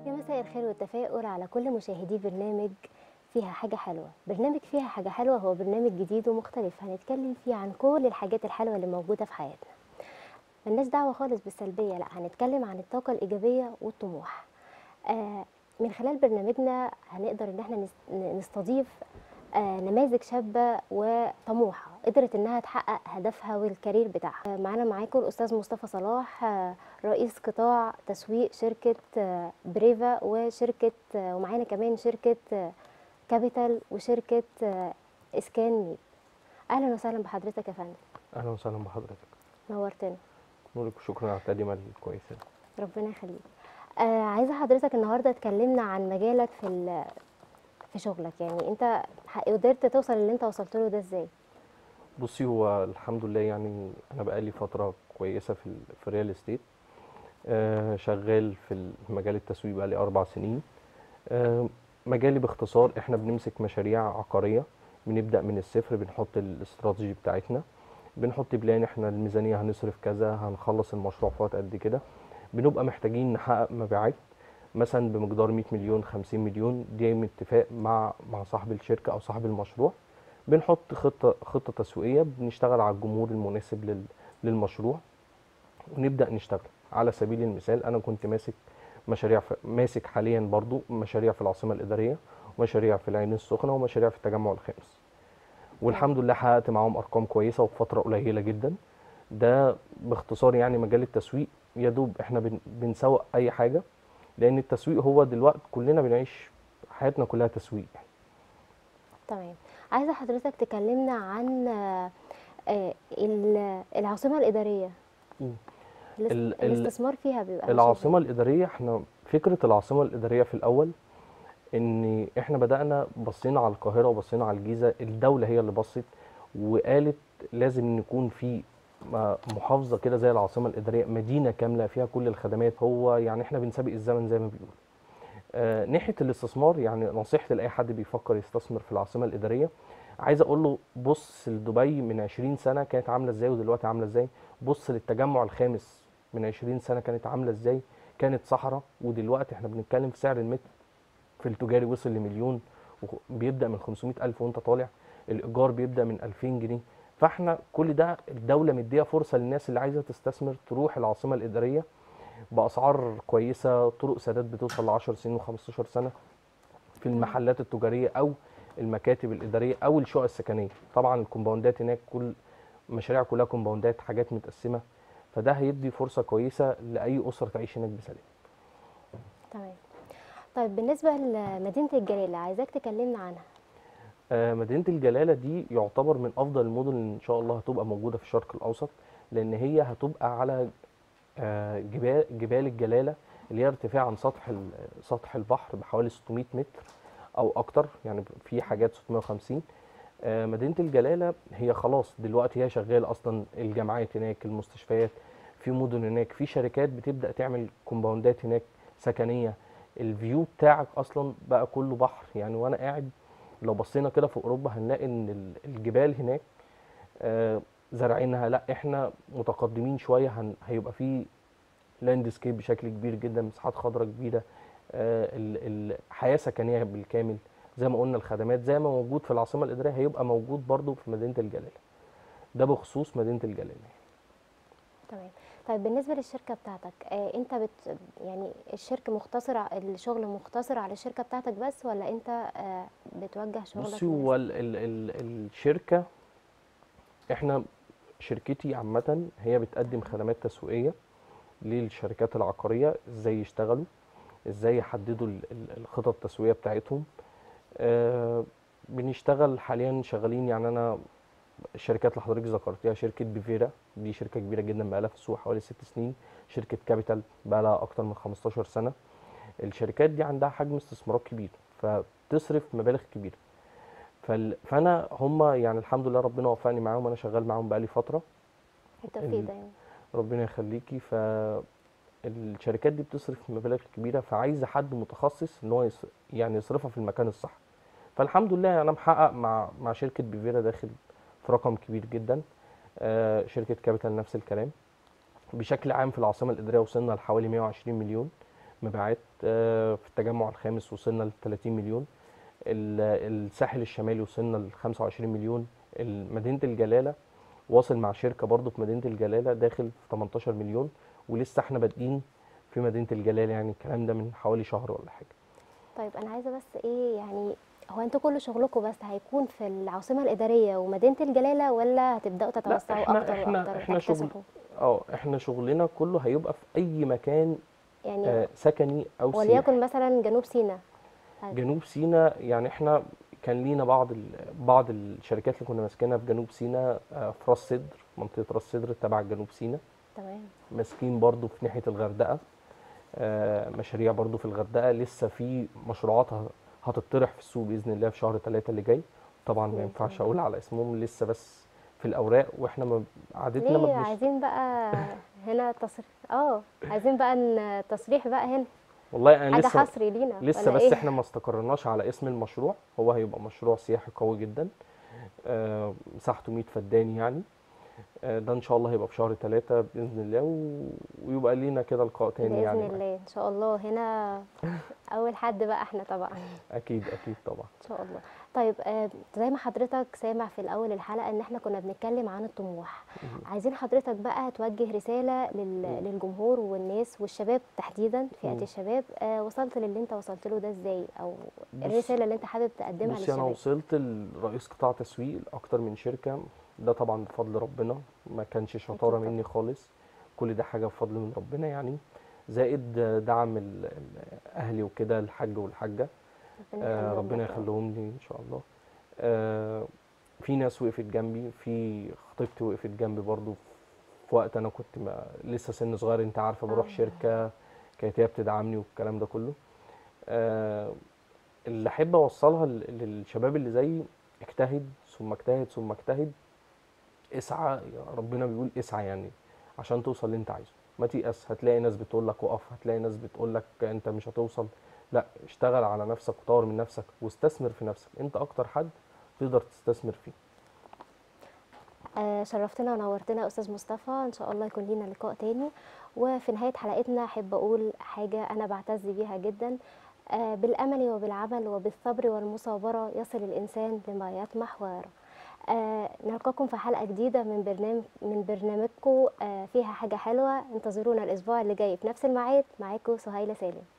يا مساء الخير والتفاؤل على كل مشاهدي برنامج فيها حاجة حلوة. برنامج فيها حاجة حلوة هو برنامج جديد ومختلف هنتكلم فيه عن كل الحاجات الحلوة اللي موجودة في حياتنا. ملناش دعوة خالص بالسلبية، لا هنتكلم عن الطاقة الإيجابية والطموح. من خلال برنامجنا هنقدر ان احنا نستضيف نماذج شابة وطموحة قدرت انها تحقق هدفها والكارير بتاعها. معانا معاكم الاستاذ مصطفى صلاح، رئيس قطاع تسويق شركة بريفا وشركة ومعانا كمان شركة كابيتال وشركة اسكان ميد. اهلا وسهلا بحضرتك يا فندم. اهلا وسهلا بحضرتك. نورتنا. نورك وشكرا على التقديمه الكويسه. ربنا يخليك. عايزه حضرتك النهارده تكلمنا عن مجالك في شغلك، يعني انت قدرت توصل اللي انت وصلت له ده ازاي؟ بصي، هو الحمد لله يعني انا بقالي فتره كويسه في الريال استيت. شغال في مجال التسويق بقالي 4 سنين. مجالي باختصار احنا بنمسك مشاريع عقاريه، بنبدا من الصفر، بنحط الاستراتيجي بتاعتنا، بنحط بلان احنا الميزانيه هنصرف كذا، هنخلص المشروع في وقت قد كده. بنبقى محتاجين نحقق مبيعات مثلا بمقدار 100 مليون 50 مليون، دي من اتفاق مع صاحب الشركه او صاحب المشروع. بنحط خطه تسويقيه، بنشتغل على الجمهور المناسب للمشروع ونبدا نشتغل. على سبيل المثال انا كنت ماسك حاليا برضو مشاريع في العاصمه الاداريه، ومشاريع في العين السخنه، ومشاريع في التجمع الخامس، تمام. والحمد لله حققت معاهم ارقام كويسه وفي فتره قليله جدا. ده باختصار يعني مجال التسويق. يا دوب احنا بنسوق اي حاجه، لان التسويق هو دلوقتي كلنا بنعيش حياتنا كلها تسويق. تمام. عايزه حضرتك تكلمنا عن العاصمه الاداريه. مم. ال ال الاستثمار فيها بيبقى ماشي ازاي؟ العاصمه الاداريه، احنا فكره العاصمه الاداريه في الاول ان احنا بدانا بصينا على القاهره وبصينا على الجيزه. الدوله هي اللي بصت وقالت لازم نكون في محافظه كده زي العاصمه الاداريه، مدينه كامله فيها كل الخدمات. هو يعني احنا بنسابق الزمن زي ما بيقولوا. ناحيه الاستثمار، يعني نصيحتي لاي حد بيفكر يستثمر في العاصمه الاداريه، عايز اقول له بص لدبي من 20 سنه كانت عامله ازاي ودلوقتي عامله ازاي. بص للتجمع الخامس من 20 سنه كانت عامله ازاي، كانت صحراء، ودلوقتي احنا بنتكلم في سعر المتر في التجاري وصل لمليون، وبيبدا من 500 الف وانت طالع. الايجار بيبدا من 2000 جنيه. فاحنا كل ده الدوله مديه فرصه للناس اللي عايزه تستثمر تروح العاصمه الاداريه باسعار كويسه، طرق سداد بتوصل ل 10 سنين و15 سنه في تمام. المحلات التجاريه او المكاتب الاداريه او الشقق السكنيه. طبعا الكومباوندات هناك كل مشاريع كلها كومباوندات، حاجات متقسمه، فده هيدي فرصه كويسه لاي اسره تعيش هناك بسلام. تمام. طيب بالنسبه لمدينه الجلاله عايزاك تكلمنا عنها. مدينة الجلالة دي يعتبر من أفضل المدن اللي إن شاء الله هتبقى موجودة في الشرق الأوسط، لأن هي هتبقى على جبال الجلالة، اللي هي ارتفاع عن سطح البحر بحوالي 600 متر أو أكتر، يعني في تمام. حاجات 650. مدينة الجلالة هي خلاص دلوقتي هي شغالة أصلا، الجامعات هناك، المستشفيات، في مدن هناك، في شركات بتبدأ تعمل كومباوندات هناك سكنية. الفيو بتاعك أصلا بقى كله بحر يعني. وأنا قاعد لو بصينا كده في أوروبا هنلاقي إن الجبال هناك زارعينها، لا احنا متقدمين شوية. هيبقى في لاندسكيب بشكل كبير جدا، مساحات خضراء كبيرة، الحياة سكنية بالكامل. زي ما قلنا الخدمات زي ما موجود في العاصمة الإدارية هيبقى موجود برضو في مدينة الجلالة. ده بخصوص مدينة الجلالة. تمام. طيب بالنسبة للشركة بتاعتك، انت يعني الشركة مقتصرة، الشغل مقتصر على الشركة بتاعتك بس، ولا انت بتوجه شغلك بصي، هو لناس؟ الشركة، احنا شركتي عامة هي بتقدم خدمات تسويقية للشركات العقارية، ازاي يشتغلوا، ازاي يحددوا الخطط التسويقية بتاعتهم. آه، بنشتغل حاليا شغالين يعني. انا الشركات اللي حضرتك ذكرتيها، شركة بيفيرا دي شركة كبيرة جدا بقالها في السوق حوالي 6 سنين. شركة كابيتال بقالها أكتر من 15 سنة. الشركات دي عندها حجم استثمارات كبير، فبتصرف مبالغ كبيرة. فأنا هم يعني الحمد لله ربنا وفقني معاهم، أنا شغال معاهم بقالي فترة. التوفيق ال- دايما. ربنا يخليكي. فالشركات دي بتصرف مبالغ كبيرة، فعايزة حد متخصص إن هو يعني يصرفها في المكان الصح. فالحمد لله أنا محقق مع شركة بيفيرا داخل في رقم كبير جدا. شركة كابيتال نفس الكلام. بشكل عام في العاصمة الإدارية وصلنا لحوالي 120 مليون مبيعات. في التجمع الخامس وصلنا ل 30 مليون. الساحل الشمالي وصلنا ل 25 مليون. مدينة الجلالة واصل مع شركة برضو في مدينة الجلالة داخل في 18 مليون، ولسه احنا بادئين في مدينة الجلالة، يعني الكلام ده من حوالي شهر ولا حاجة. طيب انا عايزه بس ايه يعني، هو انتوا كل شغلكم بس هيكون في العاصمه الاداريه ومدينه الجلاله، ولا هتبداوا لا، تتوسعوا احنا اكتر احنا واكتر احنا شغل وتكتسحوا؟ احنا شغلنا كله هيبقى في اي مكان يعني سكني او وليكن سياحي. مثلا جنوب سيناء. جنوب سيناء يعني احنا كان لينا بعض الشركات اللي كنا ماسكينها في جنوب سيناء، في راس سدر، منطقة راس سدر تبع جنوب سيناء. تمام. ماسكين برضو في ناحية الغردقة، مشاريع برضو في الغردقة. لسه في مشروعات هتطرح في السوق بإذن الله في شهر 3 اللي جاي. طبعا ما باذن ينفعش الله. أقول على اسمهم لسه، بس في الأوراق، وإحنا ما عادتنا ما ليه بنش. عايزين بقى هنا تصريح؟ عايزين بقى ان تصريح بقى هنا، والله أنا حاجه لسه حصري لينا لسه ولا بس ايه؟ إحنا ما استقرناش على اسم المشروع. هو هيبقى مشروع سياحي قوي جدا، مساحته 100 فدان يعني. ده إن شاء الله هيبقى في شهر 3 بإذن الله، ويبقى لينا كده لقاء تاني باذن يعني معاك. الله ان شاء الله هنا اول حد بقى احنا طبعا. أكيد أكيد طبعا. ان شاء الله. طيب زي ما حضرتك سامع في الاول الحلقه ان احنا كنا بنتكلم عن الطموح، عايزين حضرتك بقى توجه رساله مم. للجمهور والناس والشباب تحديدا، فئه مم. الشباب. وصلت للي انت وصلت له ده ازاي، او بص الرساله اللي انت حابب تقدمها بصي، انا للشباب؟ وصلت لرئيس قطاع تسويق لاكتر من شركه. ده طبعا بفضل ربنا، ما كانش اكيد شطاره طبعا. مني خالص. كل ده حاجه بفضل من ربنا يعني. زائد دعم اهلي وكده، الحاج والحاجه. ربنا يخليهم ربنا لك يا رب. يخليهم لي ان شاء الله. آه، في ناس وقفت جنبي، في خطيبتي وقفت جنبي برضو في وقت انا كنت ما لسه سن صغير، انت عارفه، بروح اه. شركه كانت هي بتدعمني والكلام ده كله. آه، اللي احب اوصلها للشباب اللي زيي: اجتهد ثم اجتهد ثم اجتهد. اسعى، ربنا بيقول اسعى يعني عشان توصل اللي انت عايزه. ما تيأس، هتلاقي ناس بتقول لك وقف، هتلاقي ناس بتقول لك انت مش هتوصل. لا، اشتغل على نفسك وطور من نفسك واستثمر في نفسك. انت اكتر حد تقدر تستثمر فيه. شرفتنا ونورتنا يا استاذ مصطفى، ان شاء الله يكون لينا لقاء تاني. وفي نهايه حلقتنا احب اقول حاجه انا بعتز بيها جدا: بالامل وبالعمل وبالصبر والمثابره يصل الانسان لما يطمح ويرى. نلقاكم في حلقه جديده من برنامجكم فيها حاجه حلوه. انتظرونا الاسبوع اللي جاي في نفس الميعاد. معاكم سهيله سالم.